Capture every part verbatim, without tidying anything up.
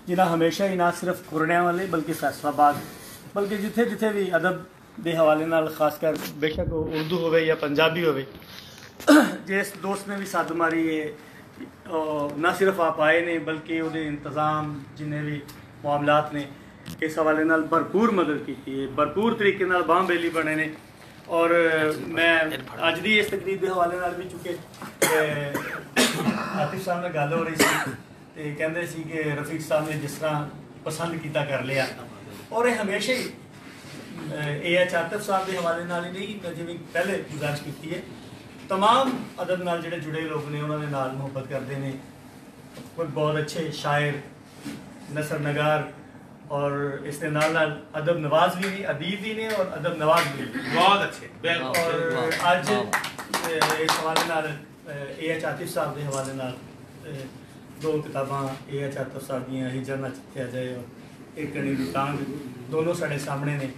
जिन्हें हमेशा ही ना सिर्फ कुरनिया वाले बल्कि फैसलाबाद बल्कि जिथे जिथे भी अदब के हवाले नाल खासकर बेशक उर्दू होवे या पंजाबी होवे जिस दोस्त ने भी साथ मारी है ना सिर्फ आप आए ने बल्कि वो इंतज़ाम जिन्हें भी मामलात ने इस हवाले नाल भरपूर मदद की है, भरपूर तरीके नाल बांह बेली बने ने। और मैं अज की इस तकरीब के हवाले नाल भी चुके आतिफ साहब ने गल हो रही सी ते कहंदे सी कि रफीक साहब ने जिस तरह पसंद किया कर लिया और ये हमेशा ही ए एच आतिफ साहब के हवाले नाल ही नहीं जिवें पहले गुजारिश की है तमाम अदब नाल जिहड़े जुड़े लोग ने उन्होंने नाल मुहब्बत करते हैं। कोई बहुत अच्छे शायर नसर नगार और इसके नाल नाल अदब नवाज भी ने अदीब भी ने और अदब नवाज भी बहुत अच्छे। और अज इस हवाले नाल ए एच आतिफ साहब के हवाले नाल दो किताबां ए एच आतिफ साहब दियां हिजर ना चित्या जाए और एक कणी दी टांग दोनों साढ़े सामने ने।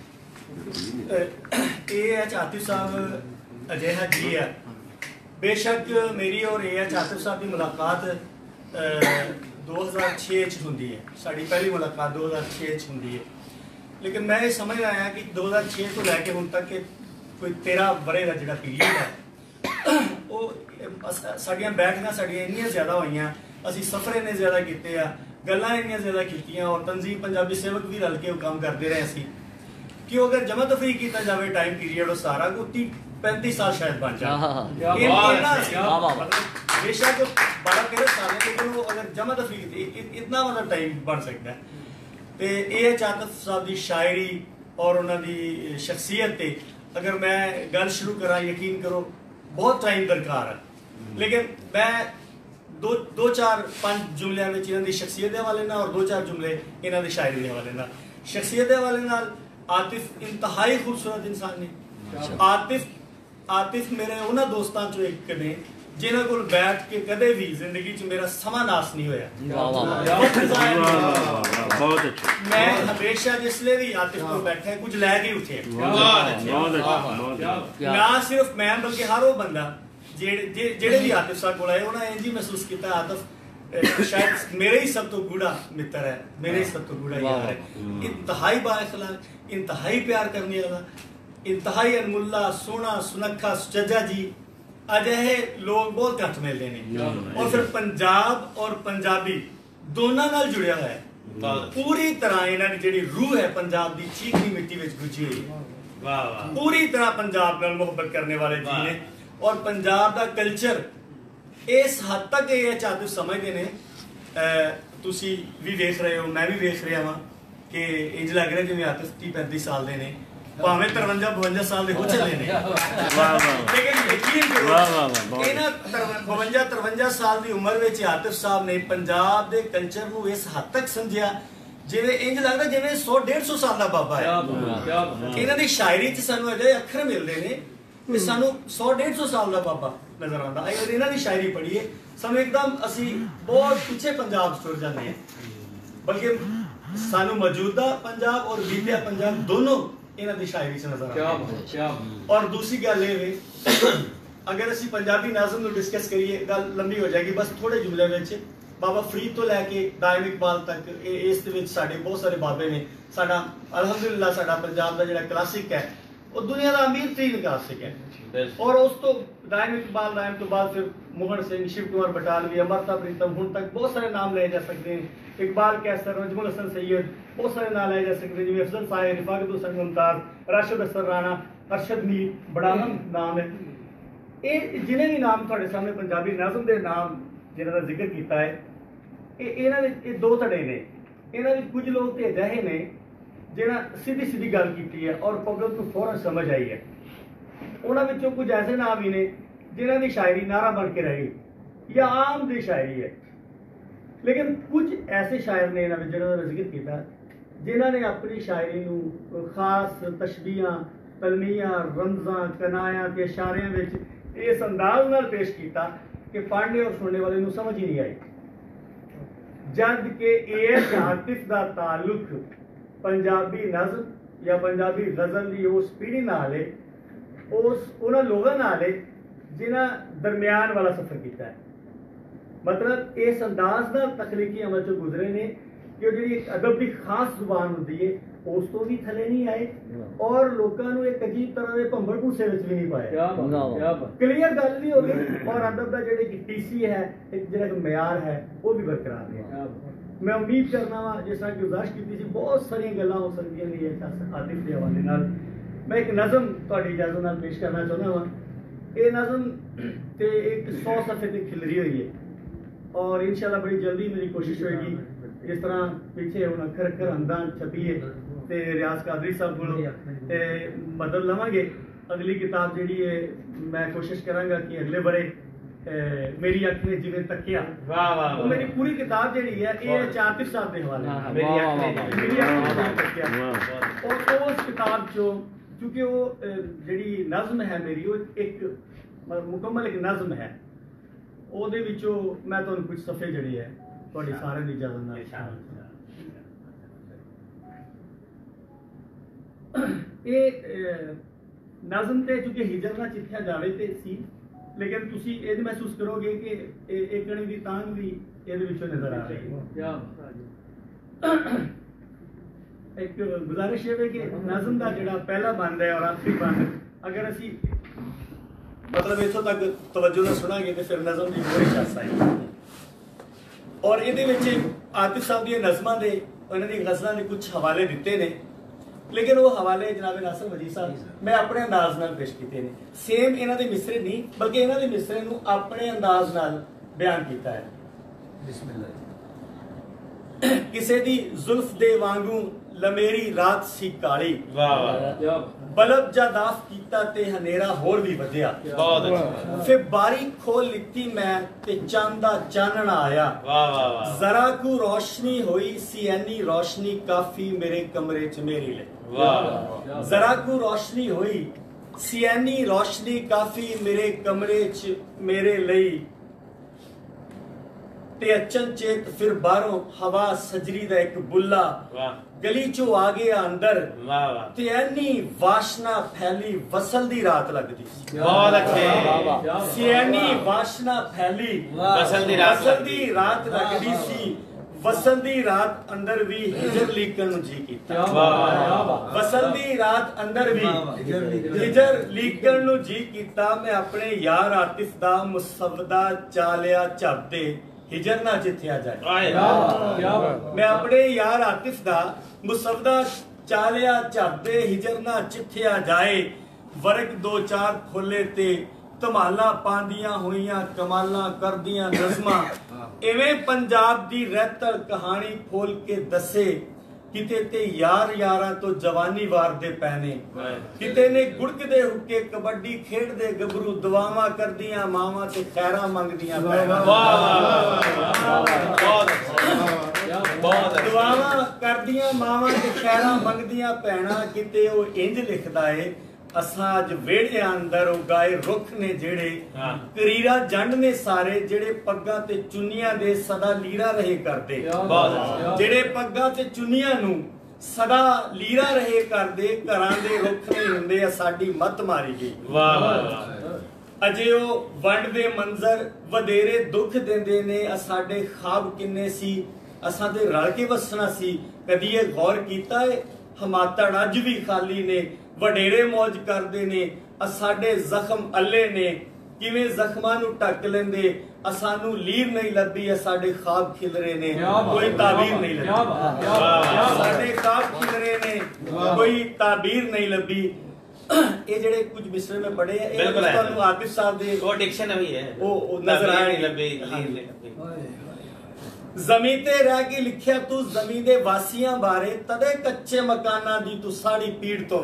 ए एच आतिफ साहब अजिहा जी है बेशक मेरी और ए एच आतिफ साहब की मुलाकात दो हज़ार छे च होंदी है, साड़ी पहली मुलाकात दो हज़ार छे च होंदी है। लेकिन मैं ये समझ आया कि दो हज़ार छे तो लैके हुण तक के कोई तेरह बरे का जिहड़ा पीरियड है वो साडियां बैठकां साडियां इन्नियां ज़्यादा होईयां, असीं सफर इन्ने ज़्यादा कीते आ, गल्लां इन्नियां ज़्यादा कीतियां और तंजीम पंजाबी सेवक भी रल के काम करते रहे असीं कि अगर जमा तफरी किया जाए टाइम पीरियड वो सारा को पैंतीस साल शायद बन जाए बेशक बारह तेरह साल है लेकिन वो अगर जमा तफरी इतना मतलब टाइम बन सकता है। तो ए एच आतिफ साहब की शायरी और उन्होंने शख्सियत ते अगर मैं गल शुरू करा यकीन करो बहुत टाइम दरकार है। लेकिन मैं दो दो चार पांच जुमलियां में इन्हों की शख्सियत के हवाले और दो चार जुमले इन्हों की शायरी के हवाले शख्सियत के हवाले आतिफ इंतहाई खूबसूरत इंसान ने। आतिफ आतिफ मेरे उन्होंने दोस्तों चो एक ने जिन्हों को बैठ के कदे भी जिंदगी च मेरा समा नास नहीं होया। मैं हमेशा जिसले भी आतिफ को बैठे कुछ लैके उठे ना सिर्फ मैं बल्कि हर वो बंदा जेड़े भी आतिफ साहब को आए उन्हें इंज ही महसूस किया आतिफ शायद मेरे ही सब तो गूढ़ा मित्र है, मेरे ही सब तो गूढ़ा यार है। इंतहाई बाइखलाक इंतहाई प्यार करने वाला इंतहाई अनमुल्ला सोना सुनखा सुचज्जा जी अजिहे लोग बहुत घट मिलते हैं। और फिर पंजाब और पंजाबी दोनों नाल जुड़िया हुआ है पूरी तरह इन्हां दी जिहड़ी रूह है पंजाब की चीखनी मिट्टी में गुजी हुई है। पूरी तरह पंजाब नाल मुहब्बत करने वाले जी ने और पंजाब का कल्चर इस हद तक ये आतिफ समझते हैं। तुसी भी देख रहे हो मैं भी देख रहा हाँ कि इंज लग रहा जिवें आतिफ तीस पैंतीस साल के ने भावें तिरवंजा बवंजा साल के हो चले ने लेकिन यकीन करो इन्हां बवंजा तिरवंजा साल की उम्र में आतिफ साहब ने पंजाब के कल्चर को इस हद तक समझिया जिवें इंज लगता जिवें सौ डेढ़ सौ साल का बाबा है। इन्हां दी शायरी च सानूं अजे अखर मिलते हैं कि सानूं सौ डेढ़ सौ साल का बाबा नजर आता। अगर इन्हां दी शायरी पढ़िए सानूं एकदम असी बहुत पीछे पंजाब टुर जाते हैं बल्कि सानूं मौजूदा पंजाब और बीतिया पंजाब दोनों इन्हां दी शायरी से नजर आते हैं। और दूसरी गल ये अगर असी पंजाबी नाज़म को डिस्कस करिए गल लंबी हो जाएगी बस थोड़े जुमले में बाबा फरीद तो लैके दायम इकबाल तक इस साढ़े बहुत सारे बाबे ने साडा अलहमदुलिल्लाह साडा पंजाब का जिहड़ा क्लासिक है वो दुनिया का अमीर तरीन क्लासिक है। और उस तो दायम इकबाल दायम तो बाद फिर मोहन सिंह शिव कुमार बटालवी अमृता प्रीतम हुण तक बहुत सारे नाम ले जा सकते हैं। इकबाल कैसर नजमुल हसन सैयद बहुत सारे नाम ले जा सकते हैं जिवें अफजल साहिब रिफाकत हुसैन मुमताज राशिद अख्तर राणा अरशद मीर बड़ा अहम नाम है। ये जिन्हें भी नाम थोड़े सामने पंजाबी नाज़म के नाम जिन्हों का जिक्र किया है ये दो धड़े ने इन्होंने कुछ लोग तो अजिहे ने जिन्हें सीधी सीधी गल की है और पब्लिक को फौरन समझ आई है। उन्होंने कुछ ऐसे नाम भी ने जिन्हों की शायरी नारा बन के रही या आम दी शायरी है। लेकिन कुछ ऐसे शायर ने इन्होंने जिन्होंने जिक्र किया जिन्होंने अपनी शायरी को खास तशबीहां तलमियां रमजां कनाया के इशारियां विच इस अंदाज नाल पेश किया कि पढ़ने और सुनने वाले को समझ ही नहीं आई। जब के एच आतिफ का ताल्लुक पंजाबी नज़म या पंजाबी गज़ल की उस पीढ़ी नाल है उस उन्होंने लोगों नाल है जिन्हें दरम्यान वाला सफर किया है। मतलब इस अंदाज नाल तखलीकी अमल चो गुजरे ने कि ਜਿਹੜੀ ਅਦਬ ਦੀ ਖਾਸ ਜ਼ੁਬਾਨ ਹੁੰਦੀ ਹੈ ਉਸ ਤੋਂ ਵੀ ਥੱਲੇ ਨਹੀਂ ਆਏ ਔਰ ਲੋਕਾਂ ਨੂੰ ਇੱਕ ਅਜੀਬ ਤਰ੍ਹਾਂ ਦੇ ਭੰਬਲ ਭੂਸੇ ਵਿੱਚ ਵੀ ਨਹੀਂ ਪਾਇਆ। ਕਲੀਅਰ ਗੱਲ ਵੀ ਹੋ ਗਈ ਔਰ ਅਦਬ ਦਾ ਜਿਹੜੇ ਕਿ ਟੀਸੀ ਹੈ ਇੱਕ ਜਿਹੜਾ ਮਿਆਰ ਹੈ ਉਹ ਵੀ ਬਰਕਰਾਰ ਰਿਹਾ। मैं उम्मीद करना वा जिस तरह की गुजारिश की थी बहुत सारी गल्लां हो सकदियां ने आतिफ के हवाले नाल मैं एक नज़म तुहाडी इजाजत नाल पेश करना चाहुंदा वा। ये नज़म ते एक सौ सफ़े ते खिलरी हुई है और इंशाल्लाह बड़ी जल्दी मेरी कोशिश होएगी जिस तरह पीछे हुण अखर अखर अंदान छपी है ते रियाज कादरी साहब कोलों मदद लवांगे। अगली किताब जिहड़ी है मैं कोशिश करांगा कि अगले बरे मेरी अख ने जिवें तकिया वाह वाह वो मेरी पूरी किताब जिहड़ी है ये आतिफ साहब दे हवाले मेरी अख ने मेरी अख ने जिवें तकिया और उस किताब चो क्योंकि वो जिहड़ी नज़म है मेरी वो एक मुकम्मल एक नज़म है ਉਹਦੇ ਵਿੱਚੋਂ मैं ਤੁਹਾਨੂੰ कुछ सफ़े ਜਿਹੜੇ है ਤੁਹਾਡੀ ਸਾਰਿਆਂ ਦੀ ਇਜਾਜ਼ਤ ਨਾਲ ਇਹ ਨਜ਼ਮ ਤੇ ਚੁੱਕੇ ਹਿਜਰ ਨਾਲ ਚਿੱਠਿਆ ਜਾਵੇ ਤੇ ਸੀ लेकिन तुसी ये महसूस करोगे कि एक कणी दी तांग भी ਇਹਦੇ ਵਿੱਚੋਂ नजर आ रही है। एक गुजारिश है कि नज़म का जिहड़ा पहला बंद है और आखिरी बंद अगर असी मतलब इत्थों तक तवज्जो नाल सुनांगे तो फिर नज़म की होर शस आएगी और ਇਹਦੇ ਵਿੱਚ आतिफ साहब दी नज़मां दे उन्हां दी गज़लां दे कुछ हवाले दिते ने लेकिन वो हवाले जनाब नासिर वजीद साहब मैं अपने अंदाज नाल पेश किए हैं। सेम इन्हां दे मिसरे नहीं बल्कि इन्हां दे मिसरे नूं अपने अंदाज नाल बयान किया है। बिस्मिल्लाह किसे दी जुल्फ दे वांगू लमेरी रात सी काली वाह वाह बलब जा दाफ कीता ते हनेरा होर भी वधिया बहुत अच्छा फिर बारी खोल लिती मैं ते चांदा चानना आया वाह वाह वाह जरा को रोशनी होई सियानी रोशनी काफी मेरे कमरे च मेरी ले वाह जरा को रोशनी होई सियानी रोशनी काफी मेरे कमरे च मेरे लई ते अचन चेत फिर बाहरों हवा सजरी दा एक बुल्ला गली चो आ गया अंदर ते ऐनी वाशना फैली वसल दी रात लगदी बहुत अच्छे सियानी वाशना फैली वसल दी रात वसल दी रात लगदी सी वसल दी रात अंदर भी हिजर लीकन जी कीता वसल दी रात अंदर भी हिजर लीकन नु जी कीता मैं अपने यार आतिफ दा मुसवदा चालिया झपदे हिजर ना जिथया जाए मैं अपने यार आतिफ दा मुसवदा चालिया झपदे हिजर ना चिथया जाए वर्ग दो चार खोले ते धमाला पांदियां हुईयां कमाला करदियां नज़मां इवें पंजाब दी रहतल कहानी खोल के दसे किते ते यार यारां तो जवानी वार दे पैने किते ने गुड़कदे हुक्के कबड्डी खेडदे गबरू दुआवां करदियां मावां ते खैरां मंगदियां पैना बहुत दुआवां करदियां मावां ते खैरां मंगदियां पैना किते ओ इंज लिखदा है असां अज वेड़े अंदर उगाए रुख ने जेड़े करीरा जंड ने सारे जेड़े पग्गां ते चुन्नियां दे सदा लीरा रहे करदे जेड़े पग्गां ते चुन्नियां नू सदा लीरा रहे करदे घरां दे रुख नहीं हुंदे साडी मत मारी गई वाह वाह अजे ओ वंड दे मंजर वधेरे दुख देंदे ने साडे ख्वाब किन्ने सी असां ते रल के वसना सी कदी ये गौर कीता है हमातड़ अज भी खाली ने वडेरे मौज करते ने साडे जख्म अल्ले ने किवें जख्मां नूं ढक लेंदे असानू लीर नहीं लभी साडे ख्वाब खिलरे ने कोई ताबीर नहीं लभी साडे ख्वाब खिलरे ने कोई ताबीर नहीं लभी ये जेड़े कुछ मिसरे में पढ़े हैं ये तुहानू आतिफ साहब दे वो डिक्शन भी है वो नजर आए लभी लीर नहीं लभी जमी ते रह के लिखिया तू जमी दे वासियां बारे तदे कच्चे मकाना दी तू साड़ी पीड़ तो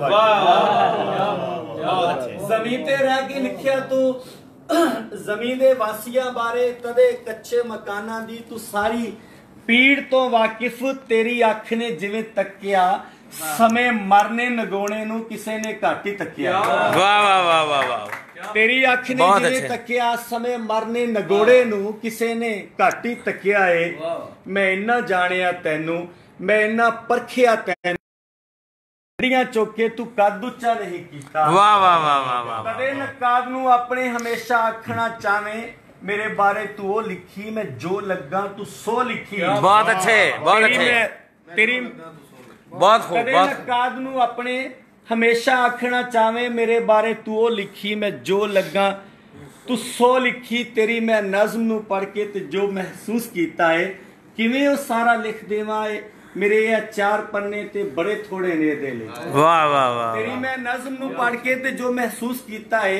जमी ते रह के लिखिया तू जमी दे वासियां बारे तदे कच्चे मकाना दी तू सारी पीड़ तो वाकिफ तेरी अख ने जिवें तकिया समय मरने नगोने नू किसे ने घट ही तकिया वाह वाह वाह वाह वाह तेरी अख ने जिवें तकिया समय मरने नगोड़े नू किसे ने घट ही तकिया है मैं इन्ना जानिया तैनू मैं इन्ना परखिया तैनू चौके तू कद उच्चा नहीं कीता वाह वाह वाह वाह कदे नकाब नू अपने हमेशा आखना चावे मेरे बारे तू वो लिखी, मैं जो लगा तू सो लिखी। बहुत अच्छे, बहुत अच्छे, तेरी बहुत खूब, बहुत नकाद नू अपने हमेशा आखना चाहे, मेरे बारे तू वो लिखी, मैं जो लगा तू सो लिखी। तेरी मैं नज़म नू पढ़ के ते जो महसूस किया है, किवें वो सारा लिख देवां है। मेरे ये चार पन्ने ते बड़े थोड़े ने दे ले। वाह वाह वाह। तेरी मैं नज़म नू पढ़ के ते जो महसूस किया है,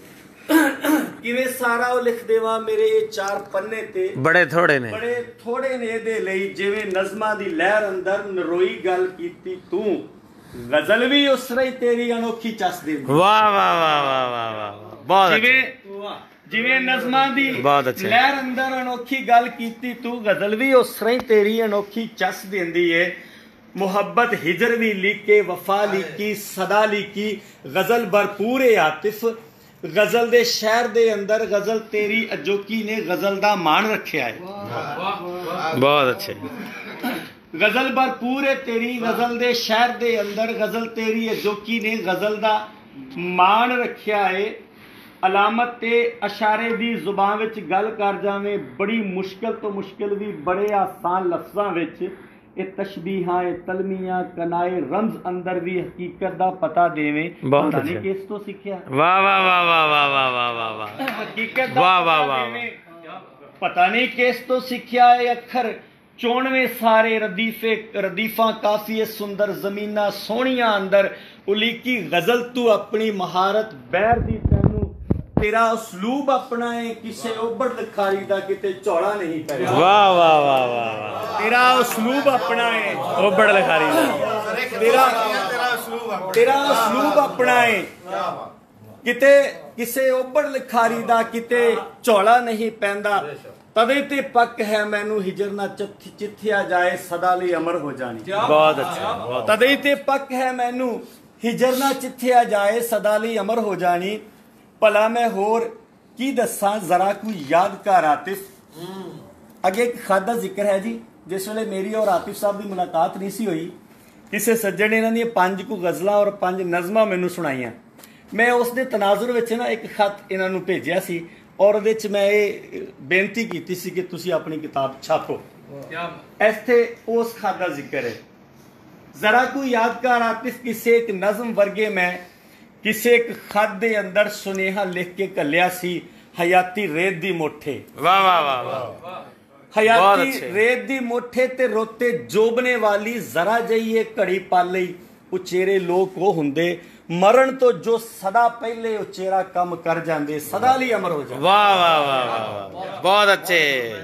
किवें सारा वो लिख देवां। मेरे ये चार पन्ने ते बड़े थोड़े ने बड़े थोड़े ने दे लई। जिवें नज़मां दी लहर अंदर नरोई गल कीती तू, गजल भी उस रही तेरी अनोखी चस दे। वाह वाह वाह वाह वाह वाह, बहुत अच्छे। जिवें नज़मां दी लहर अंदर अनोखी गल कीती तू, गजल भी उस तरह तेरी अनोखी चस देंदी है। मुहब्बत हिजर भी लिखे, वफा लिखी, सदा लिखी, गजल भरपूर है आतिफ। गजल दे शहर दे अंदर गजल तेरी अजोकी ने गजल दा मान रखिया है। बहुत अच्छे। गजल भरपूर है तेरी, गजल दे शहर दे अंदर गजल तेरी अजोकी ने गजल दा मान रखिया है। अलामत ते अशारे दी जुबान विच गल कर जावें, बड़ी मुश्किल तो मुश्किल भी बड़े आसान लफ्जां विच ये तशबीहां ए तलमियां कनाए रमज अंदर भी हकीकत दा पता देवें। बहुत अच्छा। नहीं किस तो सीखिया। वाह वाह वाह वाह वाह वाह वाह वाह वाह। हकीकत दा वाह वाह पता वाह देवें, पता नहीं किस तो सीखिया है। अखर चोणवे सारे रदीफे रदीफा काफी सुंदर जमीना सोहनिया अंदर उलीकी गजल तू अपनी महारत बैर दी तैनू तेरा उसलूब अपना है, किसे उबड़ लिखारी दा किते झोला नहीं पै। वाह वाह वाह वाह। तेरा उसलूब अपना है, उबड़ लिखारी दा तेरा तेरा उसलूब अपना है, किते किसे उबड़ लिखारी दा किते झोला नहीं पैंदा। तदे ते पक है मैनू हिजर ना चिथिया जाए, सदा लई अमर हो जानी। बहुत अच्छा। तदे ते पक है मैनू हिजर ना चिथिया जाए, सदा लई अमर हो जानी। भला मैं होर की दसा जरा कोई याद कर आतिफ। अगे एक खाद का जिक्र है जी, जिस वेले मेरी और आतिफ साहब की मुलाकात नहीं सी हुई, किसी सज्जन ने इन्होंने पांच को गजल और पांच नज़मां मैनू सुनाइयां। मैं उस दे तनाजुर विच ना एक खत इन्होंने भेजिया सी और उहदे च मैं ये बेनती की सी कि तुसी अपनी किताब छापो। इत्थे उस खत का जिक्र है। जरा कोई याद कर आतिफ, किसी एक नज़म वर्गे मैं किसी एक खत दे अंदर सुनेहा लिख के घल्लिया सी, हयाती रेत दी मोठे। वाह वाह वाह वाह। हयाती रेत दी मोठे ते रोते जोबने वाली जरा जइए घड़ी पल लई। उचेरे लोग वो हुंदे मरण तो जो सदा पहले उचेरा कम कर जांदे, सदा लई अमर हो जांदे। वाह वाह वाह वाह, बहुत अच्छे।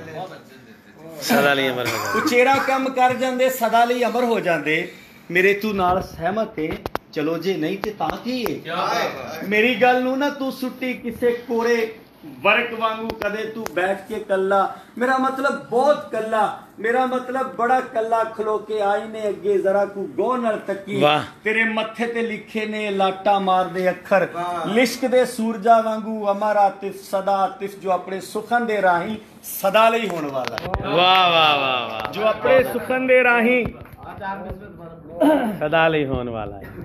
सदा लई अमर हो जांदे, उचेरा कम कर जांदे, सदा लई अमर हो जांदे। मेरे तू नाल सहमत है, चलो जे नहीं ते तां की है। मेरी गल नू ना तू सुट्टी किसे कोरे वर्क वांगू, कदे तू बैठ के कल्ला। मेरा मतलब बहुत कल्ला, मेरा मतलब बड़ा कल्ला खलो के आईने अगे जरा को गौ नल तकी। तेरे मत्थे ते लिखे ने लाटा मार दे अखर, लिश्क दे सूरजा वांगू अमर आतिफ, सदा आतिफ जो अपने सुखन दे राही सदा लई होने वाला है। वाह वाह वाह। जो अपने सुखन दे राही सदा लई होने वाला है।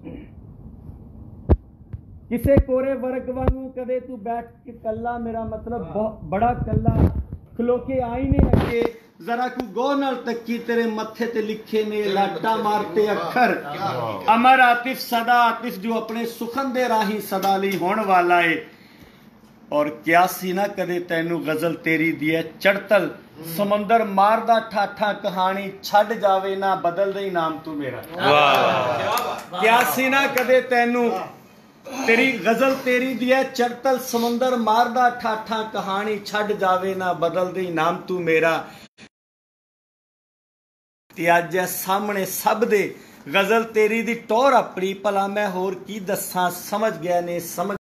किसे कोरे वर्ग वांगू कदे तू बैठ के कल्ला, मेरा मतलब बड़ा कल्ला खलो के आईने अगे जरा को गौ नाल तकी। तेरे मत्थे ते लिखे ने लाटा मारते अखर, अमर आतिफ सदा आतिफ जो अपने सुखन दे राही सदा लई होने वाला है। और क्या सी ना कदे तैनू गजल तेरी दी है चढ़तल, समंदर मारदा ठाठा कहानी छड़ जावे ना बदल दे नाम तू मेरा। क्या सी ना कदे तैनू तेरी गजल तेरी दी है चढ़तल, समंदर मारदा ठाठा कहानी छड़ जावे ना बदल दे नाम तू मेरा। ते अज सामने सब दे गजल तेरी दी टोर अपनी, भला मैं होर की दसां समझ गया ने समझ